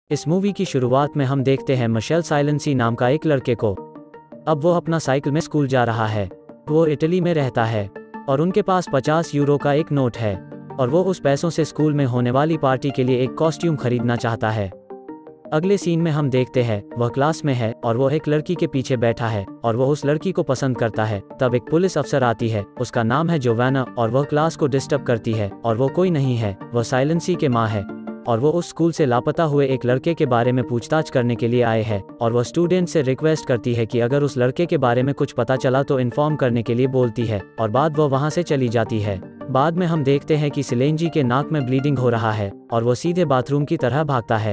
इस मूवी की शुरुआत में हम देखते हैं मिशेल साइलेंसी नाम का एक लड़के को। अब वो अपना साइकिल में स्कूल जा रहा है। वो इटली में रहता है और उनके पास 50 यूरो का एक नोट है और वो उस पैसों से स्कूल में होने वाली पार्टी के लिए एक कॉस्ट्यूम खरीदना चाहता है। अगले सीन में हम देखते हैं वह क्लास में है और वो एक लड़की के पीछे बैठा है और वो उस लड़की को पसंद करता है। तब एक पुलिस अफसर आती है, उसका नाम है जोवाना, और वह क्लास को डिस्टर्ब करती है और वो कोई नहीं है, वह साइलेंसी के माँ है और वो उस स्कूल से लापता हुए एक लड़के के बारे में पूछताछ करने के लिए आए हैं और वह स्टूडेंट से रिक्वेस्ट करती है कि अगर उस लड़के के बारे में कुछ पता चला तो इन्फॉर्म करने के लिए बोलती है और बाद वो वहाँ से चली जाती है। बाद में हम देखते हैं कि सिलेंजी के नाक में ब्लीडिंग हो रहा है और वो सीधे बाथरूम की तरह भागता है।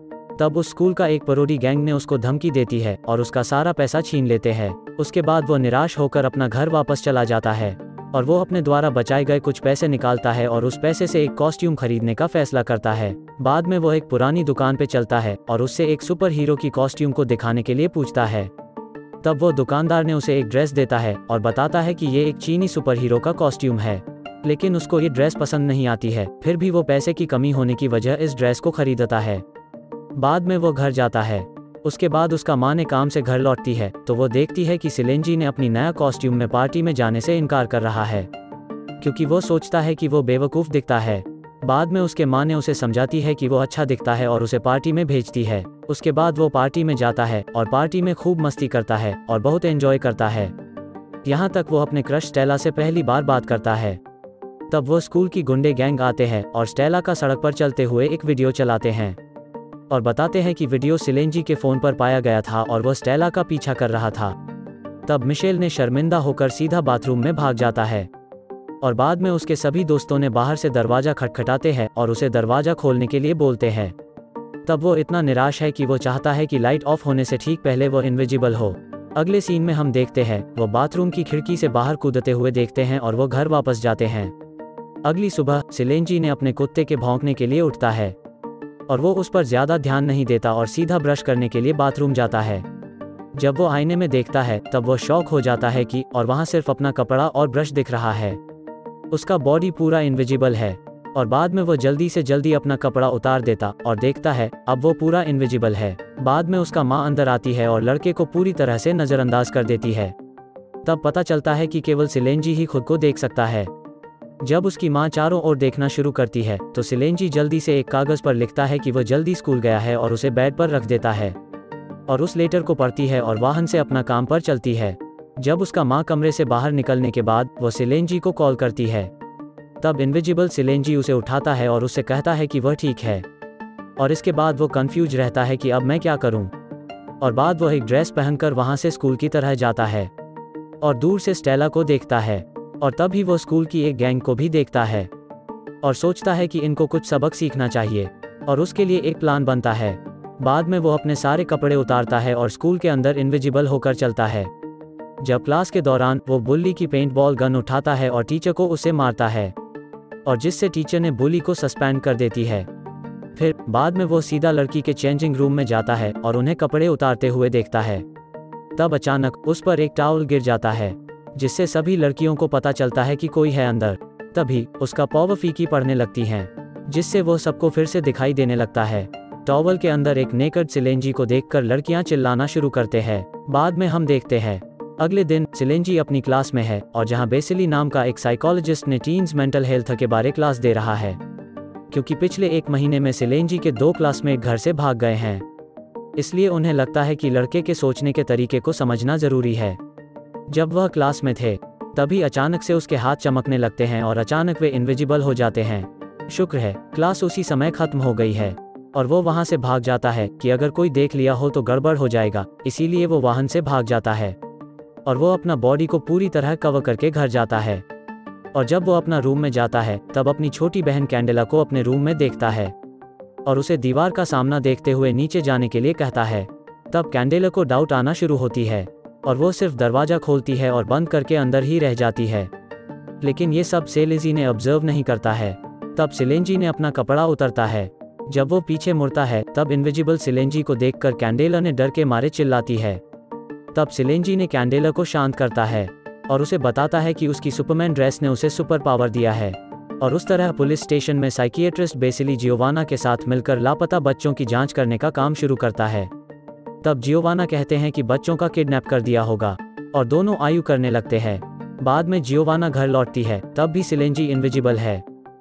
तब उस स्कूल का एक परोडी गैंग ने उसको धमकी देती है और उसका सारा पैसा छीन लेते हैं। उसके बाद वो निराश होकर अपना घर वापस चला जाता है और वो अपने द्वारा बचाए गए कुछ पैसे निकालता है और उस पैसे से एक कॉस्ट्यूम खरीदने का फैसला करता है। बाद में वो एक पुरानी दुकान पे चलता है और उससे एक सुपर हीरो की कॉस्ट्यूम को दिखाने के लिए पूछता है। तब वो दुकानदार ने उसे एक ड्रेस देता है और बताता है कि ये एक चीनी सुपर हीरो का कॉस्ट्यूम है, लेकिन उसको ये ड्रेस पसंद नहीं आती है। फिर भी वो पैसे की कमी होने की वजह इस ड्रेस को खरीदता है। बाद में वो घर जाता है। उसके बाद उसका माँ ने काम से घर लौटती है तो वो देखती है कि सिलेंजी ने अपनी नया कॉस्ट्यूम में पार्टी में जाने से इनकार कर रहा है क्योंकि वो सोचता है कि वो बेवकूफ़ दिखता है। बाद में उसके माँ ने उसे समझाती है कि वो अच्छा दिखता है और उसे पार्टी में भेजती है। उसके बाद वो पार्टी में जाता है और पार्टी में खूब मस्ती करता है और बहुत एंजॉय करता है। यहाँ तक वो अपने क्रश स्टेला से पहली बार बात करता है। तब वो स्कूल की गुंडे गैंग आते हैं और स्टेला का सड़क पर चलते हुए एक वीडियो चलाते हैं और बताते हैं कि वीडियो सिलेंजी के फ़ोन पर पाया गया था और वह स्टेला का पीछा कर रहा था। तब मिशेल ने शर्मिंदा होकर सीधा बाथरूम में भाग जाता है और बाद में उसके सभी दोस्तों ने बाहर से दरवाज़ा खटखटाते हैं और उसे दरवाज़ा खोलने के लिए बोलते हैं। तब वो इतना निराश है कि वो चाहता है कि लाइट ऑफ होने से ठीक पहले वो इनविजिबल हो। अगले सीन में हम देखते हैं वो बाथरूम की खिड़की से बाहर कूदते हुए देखते हैं और वो घर वापस जाते हैं। अगली सुबह सिलेंजी ने अपने कुत्ते के भौंकने के लिए उठता है और वो उस पर ज़्यादा ध्यान नहीं देता और सीधा ब्रश करने के लिए बाथरूम जाता है। जब वो आईने में देखता है तब वो शॉक हो जाता है कि और वहाँ सिर्फ अपना कपड़ा और ब्रश दिख रहा है। उसका बॉडी पूरा इनविजिबल है और बाद में वो जल्दी से जल्दी अपना कपड़ा उतार देता और देखता है अब वो पूरा इनविजिबल है। बाद में उसका माँ अंदर आती है और लड़के को पूरी तरह से नज़रअंदाज कर देती है। तब पता चलता है कि केवल सिलेंजी ही खुद को देख सकता है। जब उसकी माँ चारों ओर देखना शुरू करती है तो सिलेंजी जल्दी से एक कागज़ पर लिखता है कि वह जल्दी स्कूल गया है और उसे बेड पर रख देता है और उस लेटर को पढ़ती है और वाहन से अपना काम पर चलती है। जब उसका माँ कमरे से बाहर निकलने के बाद वो सिलेंजी को कॉल करती है। तब इनविजिबल सिलेंजी उसे उठाता है और उससे कहता है कि वह ठीक है और इसके बाद वो कंफ्यूज रहता है कि अब मैं क्या करूं। और बाद वो एक ड्रेस पहनकर वहां से स्कूल की तरह जाता है और दूर से स्टेला को देखता है और तभी वो स्कूल की एक गैंग को भी देखता है और सोचता है कि इनको कुछ सबक सीखना चाहिए और उसके लिए एक प्लान बनता है। बाद में वो अपने सारे कपड़े उतारता है और स्कूल के अंदर इनविजिबल होकर चलता है। जब क्लास के दौरान वो बुल्ली की पेंट बॉल गन उठाता है और टीचर को उसे मारता है और जिससे टीचर ने बुली को सस्पेंड कर देती है। फिर बाद में वो सीधा लड़की के चेंजिंग रूम में जाता है और उन्हें कपड़े उतारते हुए देखता है। तब अचानक उस पर एक टॉवल गिर जाता है जिससे सभी लड़कियों को पता चलता है कि कोई है अंदर। तभी उसका पावर फीकी पड़ने लगती हैं जिससे वो सबको फिर से दिखाई देने लगता है। टॉवल के अंदर एक नेकड सिलेंजी को देखकर लड़कियां चिल्लाना शुरू करते हैं। बाद में हम देखते हैं अगले दिन सिलेंजी अपनी क्लास में है और जहां बेसिली नाम का एक साइकोलॉजिस्ट ने टीन्स मेंटल हेल्थ के बारे क्लास दे रहा है क्योंकि पिछले एक महीने में सिलेंजी के 2 क्लासमेट घर से भाग गए हैं, इसलिए उन्हें लगता है कि लड़के के सोचने के तरीके को समझना जरूरी है। जब वह क्लास में थे तभी अचानक से उसके हाथ चमकने लगते हैं और अचानक वे इनविजिबल हो जाते हैं। शुक्र है क्लास उसी समय खत्म हो गई है और वो वहां से भाग जाता है कि अगर कोई देख लिया हो तो गड़बड़ हो जाएगा, इसीलिए वो वाहन से भाग जाता है और वो अपना बॉडी को पूरी तरह कवर करके घर जाता है। और जब वो अपना रूम में जाता है तब अपनी छोटी बहन कैंडेला को अपने रूम में देखता है और उसे दीवार का सामना देखते हुए नीचे जाने के लिए कहता है। तब कैंडेला को डाउट आना शुरू होती है और वो सिर्फ दरवाज़ा खोलती है और बंद करके अंदर ही रह जाती है, लेकिन ये सब सिलेंजी ने ऑब्जर्व नहीं करता है। तब सिलेंजी ने अपना कपड़ा उतरता है। जब वो पीछे मुड़ता है तब इनविजिबल सिलेंजी को देखकर कैंडेला ने डर के मारे चिल्लाती है। तब सिलेंजी ने कैंडेला को शांत करता है और उसे बताता है कि उसकी सुपरमैन ड्रेस ने उसे सुपर पावर दिया है और उस तरह पुलिस स्टेशन में साइकियाट्रिस्ट बेसिली जियोवाना के साथ मिलकर लापता बच्चों की जांच करने का काम शुरू करता है। तब जियोवाना कहते हैं कि बच्चों का किडनैप कर दिया होगा, और दोनों आयु करने लगते हैं। बाद में जियोवाना घर लौटती है, तब भी सिलेंजी इनविजिबल है।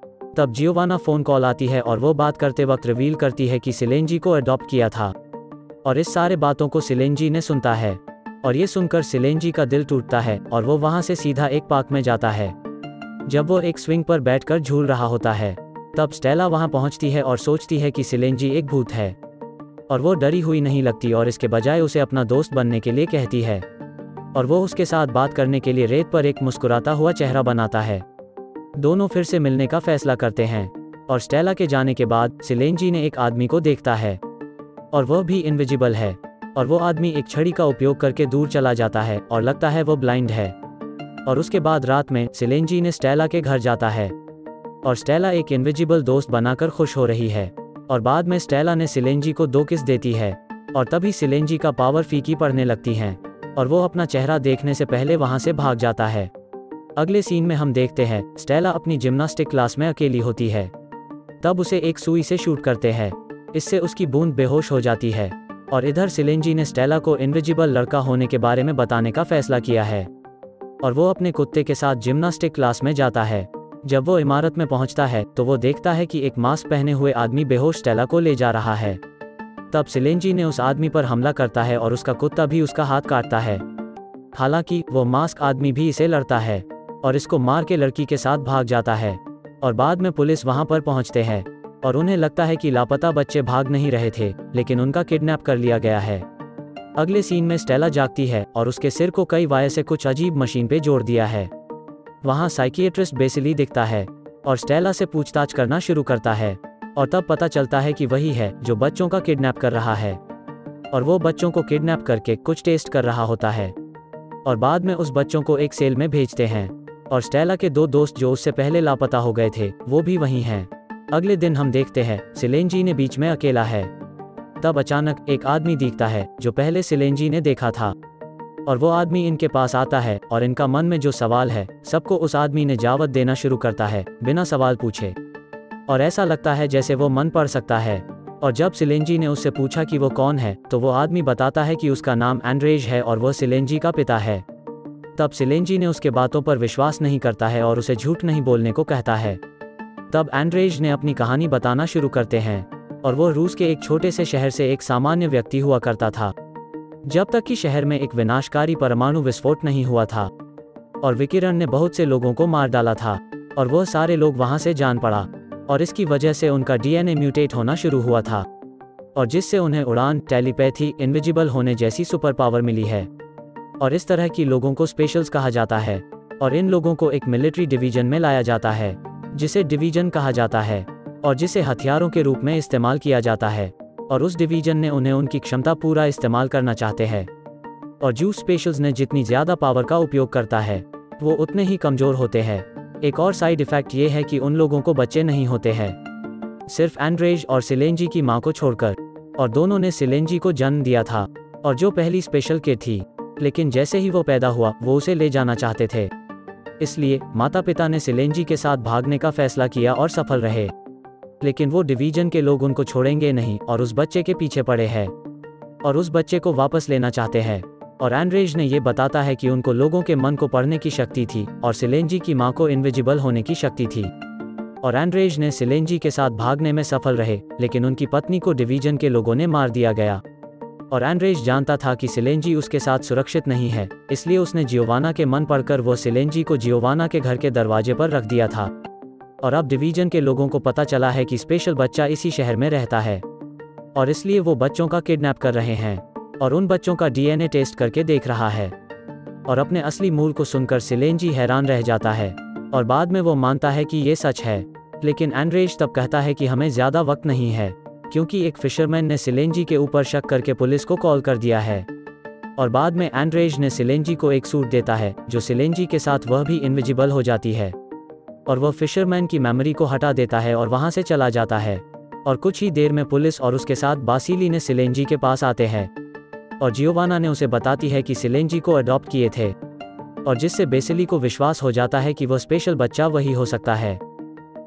तब जियोवाना फ़ोन कॉल आती है और वो बात करते वक्त रिवील करती है कि सिलेंजी को अडॉप्ट किया था, और इस सारे बातों को सिलेंजी ने सुनता है, और ये सुनकर सिलेंजी का दिल टूटता है और वो वहाँ से सीधा एक पार्क में जाता है। जब वो एक स्विंग पर बैठकर झूल रहा होता है, तब स्टेला वहाँ पहुँचती है और सोचती है कि सिलेंजी एक भूत है, और वो डरी हुई नहीं लगती और इसके बजाय उसे अपना दोस्त बनने के लिए कहती है, और वो उसके साथ बात करने के लिए रेत पर एक मुस्कुराता हुआ चेहरा बनाता है। दोनों फिर से मिलने का फैसला करते हैं, और स्टेला के जाने के बाद सिलेंजी ने एक आदमी को देखता है, और वह भी इनविजिबल है, और वो आदमी एक छड़ी का उपयोग करके दूर चला जाता है और लगता है वो ब्लाइंड है। और उसके बाद रात में सिलेंजी ने स्टेला के घर जाता है, और स्टेला एक इनविजिबल दोस्त बनाकर खुश हो रही है, और बाद में स्टेला ने सिलेंजी को 2 किस देती है, और तभी सिलेंजी का पावर फीकी पड़ने लगती हैं, और वो अपना चेहरा देखने से पहले वहाँ से भाग जाता है। अगले सीन में हम देखते हैं स्टेला अपनी जिम्नास्टिक क्लास में अकेली होती है। तब उसे एक सुई से शूट करते हैं, इससे उसकी बूंद बेहोश हो जाती है, और इधर सिलेंजी ने स्टेला को इनविजिबल लड़का होने के बारे में बताने का फैसला किया है, और वो अपने कुत्ते के साथ जिम्नास्टिक क्लास में जाता है। जब वो इमारत में पहुंचता है तो वो देखता है कि एक मास्क पहने हुए आदमी बेहोश स्टेला को ले जा रहा है। तब सिलेंजी ने उस आदमी पर हमला करता है और उसका कुत्ता भी उसका हाथ काटता है। हालांकि वो मास्क आदमी भी इसे लड़ता है और इसको मार के लड़की के साथ भाग जाता है, और बाद में पुलिस वहां पर पहुंचते हैं, और उन्हें लगता है कि लापता बच्चे भाग नहीं रहे थे, लेकिन उनका किडनैप कर लिया गया है। अगले सीन में स्टेला जागती है और उसके सिर को कई वायर से कुछ अजीब मशीन पे जोड़ दिया है। वहाँ साइकियाट्रिस्ट बेसिली दिखता है और स्टेला से पूछताछ करना शुरू करता है, और तब पता चलता है कि वही है जो बच्चों का किडनैप कर रहा है, और वो बच्चों को किडनैप करके कुछ टेस्ट कर रहा होता है, और बाद में उस बच्चों को एक सेल में भेजते हैं, और स्टेला के 2 दोस्त जो उससे पहले लापता हो गए थे वो भी वहीं हैं। अगले दिन हम देखते हैं सिलेंजी ने बीच में अकेला है। तब अचानक एक आदमी दिखता है जो पहले सिलेंजी ने देखा था, और वो आदमी इनके पास आता है, और इनका मन में जो सवाल है सबको उस आदमी ने जावत देना शुरू करता है बिना सवाल पूछे, और ऐसा लगता है जैसे वो मन पढ़ सकता है। और जब सिलेंजी ने उससे पूछा कि वो कौन है, तो वो आदमी बताता है कि उसका नाम एंड्रेज है और वह सिलेंजी का पिता है। तब सिलेंजी ने उसके बातों पर विश्वास नहीं करता है और उसे झूठ नहीं बोलने को कहता है। तब एंड्रेज ने अपनी कहानी बताना शुरू करते हैं, और वो रूस के एक छोटे से शहर से एक सामान्य व्यक्ति हुआ करता था, जब तक कि शहर में एक विनाशकारी परमाणु विस्फोट नहीं हुआ था, और विकिरण ने बहुत से लोगों को मार डाला था, और वह सारे लोग वहां से जान पड़ा, और इसकी वजह से उनका डीएनए म्यूटेट होना शुरू हुआ था, और जिससे उन्हें उड़ान, टेलीपैथी, इनविजिबल होने जैसी सुपर पावर मिली है। और इस तरह की लोगों को स्पेशल्स कहा जाता है, और इन लोगों को एक मिलिट्री डिवीजन में लाया जाता है जिसे डिवीजन कहा जाता है, और जिसे हथियारों के रूप में इस्तेमाल किया जाता है, और उस डिवीजन ने उन्हें उनकी क्षमता पूरा इस्तेमाल करना चाहते हैं। और जो स्पेशल्स ने जितनी ज़्यादा पावर का उपयोग करता है वो उतने ही कमज़ोर होते हैं। एक और साइड इफ़ेक्ट ये है कि उन लोगों को बच्चे नहीं होते हैं, सिर्फ एंड्रेज और सिलेंजी की माँ को छोड़कर, और दोनों ने सिलेंजी को जन्म दिया था, और जो पहली स्पेशल किड थी, लेकिन जैसे ही वो पैदा हुआ वो उसे ले जाना चाहते थे। इसलिए माता पिता ने सिलेंजी के साथ भागने का फैसला किया और सफल रहे, लेकिन वो डिवीजन के लोग उनको छोड़ेंगे नहीं और उस बच्चे के पीछे पड़े हैं, और उस बच्चे को वापस लेना चाहते हैं। और एंड्रेज ने ये बताता है कि उनको लोगों के मन को पढ़ने की शक्ति थी, और सिलेंजी की माँ को इनविजिबल होने की शक्ति थी। और एंड्रेज ने सिलेंजी के साथ भागने में सफल रहे, लेकिन उनकी पत्नी को डिवीजन के लोगों ने मार दिया गया। और एंड्रेज जानता था कि सिलेंजी उसके साथ सुरक्षित नहीं है, इसलिए उसने जियोवाना के मन पढ़कर वो सिलेंजी को जियोवाना के घर के दरवाजे पर रख दिया था। और अब डिवीजन के लोगों को पता चला है कि स्पेशल बच्चा इसी शहर में रहता है, और इसलिए वो बच्चों का किडनैप कर रहे हैं, और उन बच्चों का डीएनए टेस्ट करके देख रहा है। और अपने असली मूल को सुनकर सिलेंजी हैरान रह जाता है, और बाद में वो मानता है कि ये सच है। लेकिन एंड्रेज तब कहता है कि हमें ज़्यादा वक्त नहीं है, क्योंकि एक फिशरमैन ने सिलेंजी के ऊपर शक करके पुलिस को कॉल कर दिया है। और बाद में एंड्रेज ने सिलेंजी को एक सूट देता है जो सिलेंजी के साथ वह भी इनविजिबल हो जाती है, और वह फिशरमैन की मेमोरी को हटा देता है और वहां से चला जाता है। और कुछ ही देर में पुलिस और उसके साथ बासिली ने सिलेंजी के पास आते हैं, और जियोवाना ने उसे बताती है कि सिलेंजी को अडॉप्ट किए थे, और जिससे बेसिली को विश्वास हो जाता है कि वह स्पेशल बच्चा वही हो सकता है।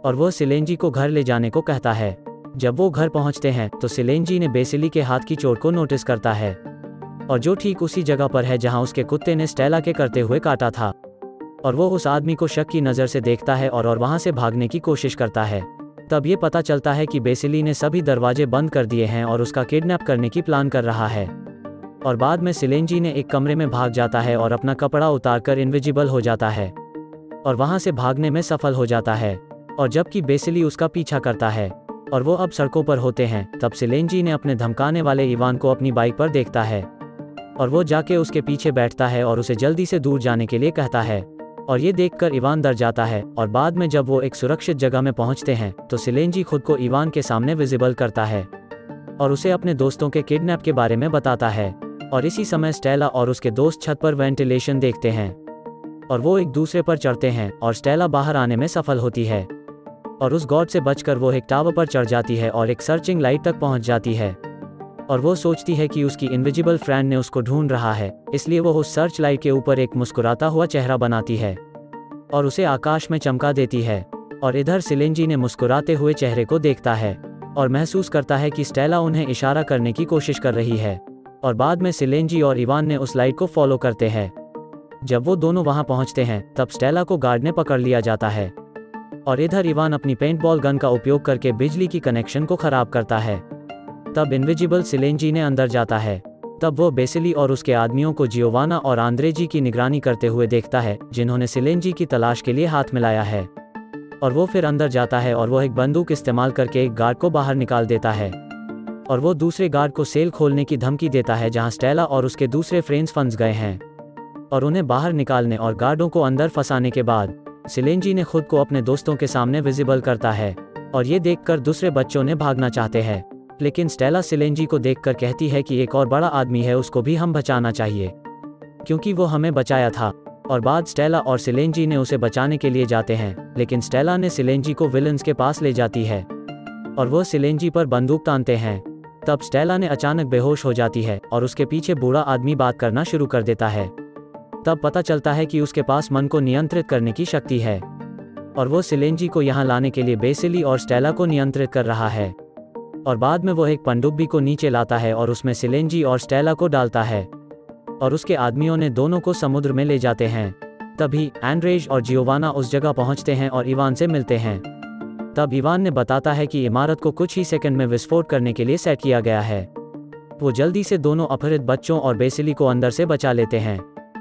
और वो सिलेंजी को घर ले जाने को कहता है। जब वो घर पहुंचते हैं तो सिलेंजी ने बेसिली के हाथ की चोट को नोटिस करता है, और जो ठीक उसी जगह पर है जहां उसके कुत्ते ने स्टेला के करते हुए काटा था। और वो उस आदमी को शक की नज़र से देखता है और वहां से भागने की कोशिश करता है। तब ये पता चलता है कि बेसिली ने सभी दरवाजे बंद कर दिए हैं और उसका किडनैप करने की प्लान कर रहा है। और बाद में सिलेंजी ने एक कमरे में भाग जाता है और अपना कपड़ा उतारकर इनविजिबल हो जाता है और वहां से भागने में सफल हो जाता है। और जबकि बेसिली उसका पीछा करता है और वो अब सड़कों पर होते हैं, तब सिलेंजी ने अपने धमकाने वाले इवान को अपनी बाइक पर देखता है और वो जाके उसके पीछे बैठता है और उसे जल्दी से दूर जाने के लिए कहता है। और ये देखकर इवान डर जाता है। और बाद में जब वो एक सुरक्षित जगह में पहुंचते हैं तो सिलेंजी खुद को इवान के सामने विजिबल करता है और उसे अपने दोस्तों के किडनैप के बारे में बताता है। और इसी समय स्टेला और उसके दोस्त छत पर वेंटिलेशन देखते हैं और वो एक दूसरे पर चढ़ते हैं और स्टेला बाहर आने में सफल होती है और उस गॉड से बचकर वो एक टावर पर चढ़ जाती है और एक सर्चिंग लाइट तक पहुंच जाती है। और वो सोचती है कि उसकी इनविजिबल फ्रेंड ने उसको ढूंढ रहा है, इसलिए वो उस सर्च लाइट के ऊपर एक मुस्कुराता हुआ चेहरा बनाती है और उसे आकाश में चमका देती है। और इधर सिलेंजी ने मुस्कुराते हुए चेहरे को देखता है और महसूस करता है कि स्टेला उन्हें इशारा करने की कोशिश कर रही है। और बाद में सिलेंजी और इवान ने उस लाइट को फॉलो करते हैं। जब वो दोनों वहां पहुंचते हैं तब स्टेला को गार्ड ने पकड़ लिया जाता है और इधर इवान अपनी पेंटबॉल गन का उपयोग करके बिजली की कनेक्शन को खराब करता है। तब इनविजिबल सिलेंजी ने अंदर जाता है। तब वो बेसिली और उसके आदमियों को जियोवाना और आंद्रेजी की निगरानी करते हुए देखता है, जिन्होंने सिलेंजी की तलाश के लिए हाथ मिलाया है। और वो फिर अंदर जाता है और वो एक बंदूक इस्तेमाल करके एक गार्ड को बाहर निकाल देता है और वो दूसरे गार्ड को सेल खोलने की धमकी देता है जहां स्टेला और उसके दूसरे फ्रेंड्स फंस गए हैं। और उन्हें बाहर निकालने और गार्डों को अंदर फंसाने के बाद सिलेंजी ने खुद को अपने दोस्तों के सामने विजिबल करता है और ये देखकर दूसरे बच्चों ने भागना चाहते हैं, लेकिन स्टेला सिलेंजी को देखकर कहती है कि एक और बड़ा आदमी है, उसको भी हम बचाना चाहिए क्योंकि वो हमें बचाया था। और बाद स्टेला और सिलेंजी ने उसे बचाने के लिए जाते हैं, लेकिन स्टेला ने सिलेंजी को विलन्स के पास ले जाती है और वो सिलेंजी पर बंदूक तानते हैं। तब स्टेला ने अचानक बेहोश हो जाती है और उसके पीछे बूढ़ा आदमी बात करना शुरू कर देता है। तब पता चलता है कि उसके पास मन को नियंत्रित करने की शक्ति है और वो सिलेंजी को यहाँ लाने के लिए बेसिली और स्टेला को नियंत्रित कर रहा है। और बाद में वो एक पनडुब्बी को नीचे लाता है और उसमें सिलेंजी और स्टेला को डालता है और उसके आदमियों ने दोनों को समुद्र में ले जाते हैं। तभी एंड्रेज और जियोवाना उस जगह पहुंचते हैं और इवान से मिलते हैं। तब इवान ने बताता है कि इमारत को कुछ ही सेकंड में विस्फोट करने के लिए सेट किया गया है। वो जल्दी से दोनों अपहृत बच्चों और बेसिली को अंदर से बचा लेते हैं।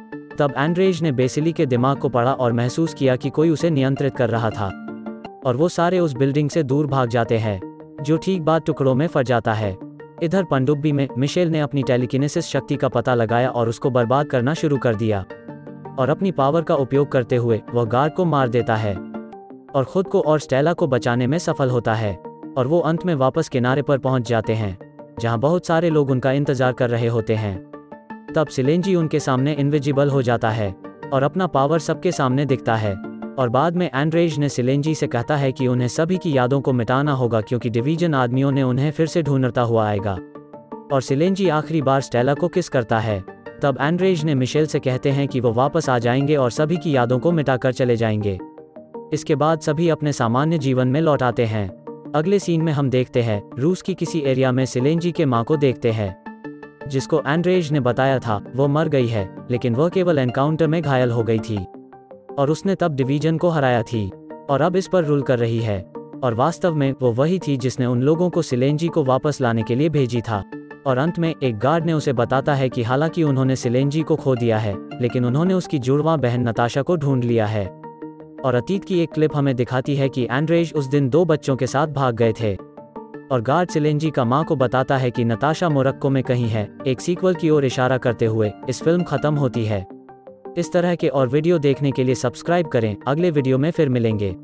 तब एंड्रेज ने बेसिली के दिमाग को पढ़ा और महसूस किया कि कोई उसे नियंत्रित कर रहा था और वो सारे उस बिल्डिंग से दूर भाग जाते हैं, जो ठीक बाद टुकड़ों में फट जाता है। इधर पनडुब्बी में मिशेल ने अपनी टेलीकिनेसिस शक्ति का पता लगाया और उसको बर्बाद करना शुरू कर दिया और अपनी पावर का उपयोग करते हुए वह गार्ड को मार देता है और खुद को और स्टेला को बचाने में सफल होता है। और वो अंत में वापस किनारे पर पहुंच जाते हैं जहां बहुत सारे लोग उनका इंतजार कर रहे होते हैं। तब सिलेंजी उनके सामने इनविजिबल हो जाता है और अपना पावर सबके सामने दिखता है। और बाद में एंड्रेज ने सिलेंजी से कहता है कि उन्हें सभी की यादों को मिटाना होगा क्योंकि डिवीजन आदमियों ने उन्हें फिर से ढूंढता हुआ आएगा। और सिलेंजी आखिरी बार स्टेला को किस करता है। तब एंड्रेज ने मिशेल से कहते हैं कि वो वापस आ जाएंगे और सभी की यादों को मिटाकर चले जाएंगे। इसके बाद सभी अपने सामान्य जीवन में लौट आते हैं। अगले सीन में हम देखते हैं रूस की किसी एरिया में सिलेंजी के माँ को देखते हैं, जिसको एंड्रेज ने बताया था वो मर गई है, लेकिन वह केवल एनकाउंटर में घायल हो गई थी और उसने तब डिवीजन को हराया थी और अब इस पर रूल कर रही है। और वास्तव में वो वही थी जिसने उन लोगों को सिलेंजी को वापस लाने के लिए भेजी था। और अंत में एक गार्ड ने उसे बताता है कि हालांकि उन्होंने सिलेंजी को खो दिया है, लेकिन उन्होंने उसकी जुड़वां बहन नताशा को ढूंढ लिया है। और अतीत की एक क्लिप हमें दिखाती है कि एंड्रेज उस दिन 2 बच्चों के साथ भाग गए थे और गार्ड सिलेंजी का माँ को बताता है कि नताशा मोरक्को में कहीं है। एक सीक्वल की ओर इशारा करते हुए इस फिल्म खत्म होती है। इस तरह के और वीडियो देखने के लिए सब्सक्राइब करें। अगले वीडियो में फिर मिलेंगे।